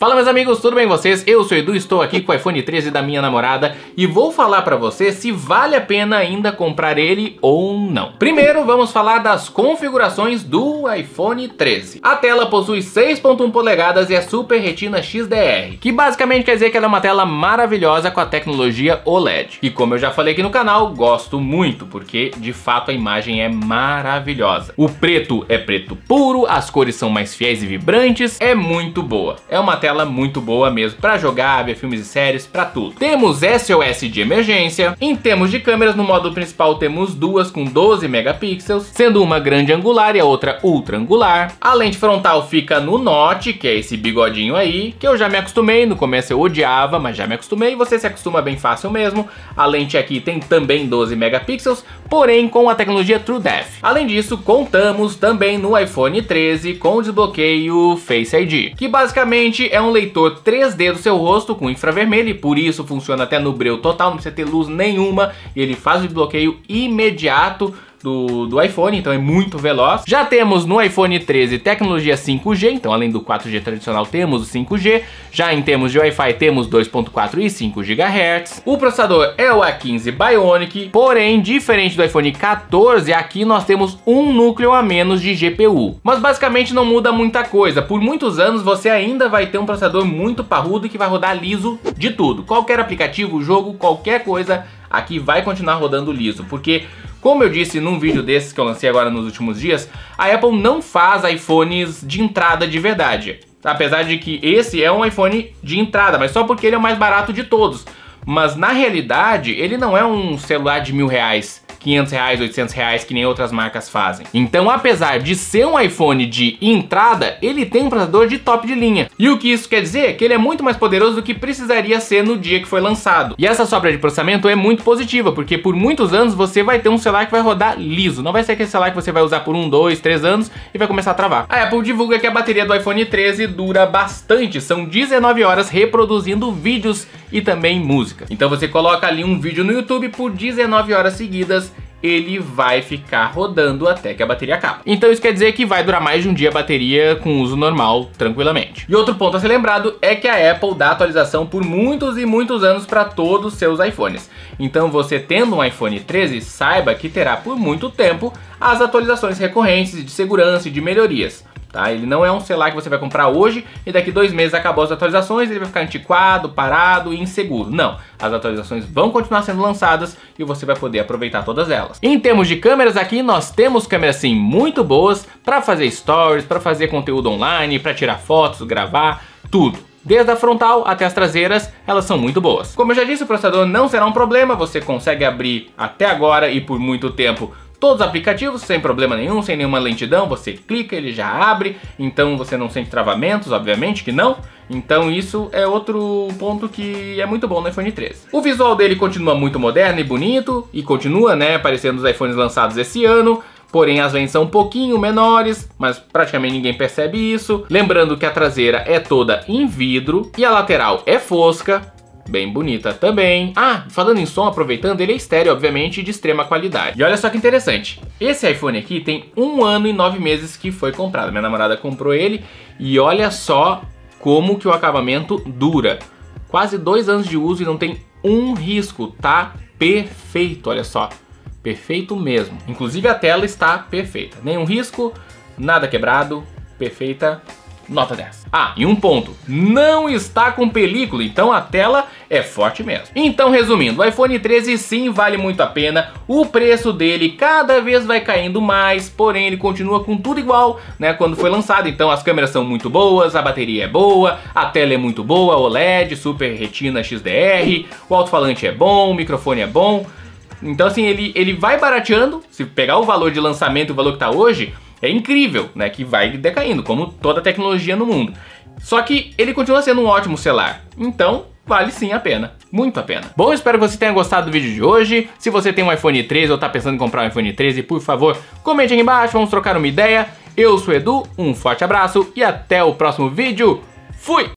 Fala meus amigos, tudo bem com vocês? Eu sou o Edu, estou aqui com o iPhone 13 da minha namorada e vou falar pra você se vale a pena ainda comprar ele ou não. Primeiro vamos falar das configurações do iPhone 13. A tela possui 6.1 polegadas e é Super Retina XDR, que basicamente quer dizer que ela é uma tela maravilhosa com a tecnologia OLED. E como eu já falei aqui no canal, gosto muito, porque de fato a imagem é maravilhosa. O preto é preto puro, as cores são mais fiéis e vibrantes, é muito boa. É uma tela muito boa mesmo para jogar, ver filmes e séries, para tudo. Temos SOS de emergência. Em termos de câmeras, no modo principal temos duas com 12 megapixels, sendo uma grande angular e a outra ultra angular. A lente frontal fica no Note, que é esse bigodinho aí, que eu já me acostumei. No começo eu odiava, mas já me acostumei. Você se acostuma bem fácil mesmo. A lente aqui tem também 12 megapixels, porém com a tecnologia TrueDepth. Além disso, contamos também no iPhone 13 com o desbloqueio Face ID, que basicamente é um leitor 3D do seu rosto com infravermelho e por isso funciona até no breu total, não precisa ter luz nenhuma, e ele faz o desbloqueio imediato do iPhone, então é muito veloz. Já temos no iPhone 13 tecnologia 5G, então além do 4G tradicional temos o 5G. Já em termos de Wi-Fi temos 2.4 e 5 GHz. O processador é o A15 Bionic, porém diferente do iPhone 14, aqui nós temos um núcleo a menos de GPU. Mas basicamente não muda muita coisa, por muitos anos você ainda vai ter um processador muito parrudo que vai rodar liso de tudo. Qualquer aplicativo, jogo, qualquer coisa aqui vai continuar rodando liso, porque como eu disse num vídeo desses que eu lancei agora nos últimos dias, a Apple não faz iPhones de entrada de verdade. Apesar de que esse é um iPhone de entrada, mas só porque ele é o mais barato de todos. Mas na realidade, ele não é um celular de R$1.000, R$500, R$800, que nem outras marcas fazem. Então, apesar de ser um iPhone de entrada, ele tem um processador de top de linha. E o que isso quer dizer é que ele é muito mais poderoso do que precisaria ser no dia que foi lançado. E essa sobra de processamento é muito positiva, porque por muitos anos você vai ter um celular que vai rodar liso. Não vai ser aquele celular que você vai usar por 1, 2, 3 anos e vai começar a travar. A Apple divulga que a bateria do iPhone 13 dura bastante. São 19 horas reproduzindo vídeos e também música. Então você coloca ali um vídeo no YouTube por 19 horas seguidas, ele vai ficar rodando até que a bateria acabe. Então isso quer dizer que vai durar mais de um dia a bateria com uso normal, tranquilamente. E outro ponto a ser lembrado é que a Apple dá atualização por muitos e muitos anos para todos os seus iPhones. Então você tendo um iPhone 13, saiba que terá por muito tempo as atualizações recorrentes de segurança e de melhorias. Tá? Ele não é um celular que você vai comprar hoje e daqui 2 meses acabou as atualizações, ele vai ficar antiquado, parado e inseguro. Não, as atualizações vão continuar sendo lançadas e você vai poder aproveitar todas elas. Em termos de câmeras aqui, nós temos câmeras sim muito boas para fazer stories, para fazer conteúdo online, para tirar fotos, gravar, tudo. Desde a frontal até as traseiras, elas são muito boas. Como eu já disse, o processador não será um problema, você consegue abrir até agora e por muito tempo todos os aplicativos sem problema nenhum, sem nenhuma lentidão, você clica, ele já abre, então você não sente travamentos, obviamente que não. Então isso é outro ponto que é muito bom no iPhone 13. O visual dele continua muito moderno e bonito, e continua, né, parecendo os iPhones lançados esse ano. Porém as lentes são um pouquinho menores, mas praticamente ninguém percebe isso. Lembrando que a traseira é toda em vidro e a lateral é fosca. Bem bonita também. Ah, falando em som, aproveitando, ele é estéreo, obviamente, de extrema qualidade. E olha só que interessante, esse iPhone aqui tem 1 ano e 9 meses que foi comprado. Minha namorada comprou ele e olha só como que o acabamento dura. Quase 2 anos de uso e não tem um risco, tá perfeito, olha só. Perfeito mesmo. Inclusive a tela está perfeita. Nenhum risco, nada quebrado, perfeita. Nota 10. Ah, e um ponto, não está com película, então a tela é forte mesmo. Então resumindo, o iPhone 13 sim vale muito a pena, o preço dele cada vez vai caindo mais, porém ele continua com tudo igual, né, quando foi lançado. Então as câmeras são muito boas, a bateria é boa, a tela é muito boa, OLED, Super Retina XDR, o alto-falante é bom, o microfone é bom. Então assim, ele vai barateando, se pegar o valor de lançamento e o valor que tá hoje, é incrível, né, que vai decaindo, como toda tecnologia no mundo. Só que ele continua sendo um ótimo celular, então vale sim a pena, muito a pena. Bom, espero que você tenha gostado do vídeo de hoje. Se você tem um iPhone 13 ou tá pensando em comprar um iPhone 13, por favor, comente aqui embaixo, vamos trocar uma ideia. Eu sou o Edu, um forte abraço e até o próximo vídeo. Fui!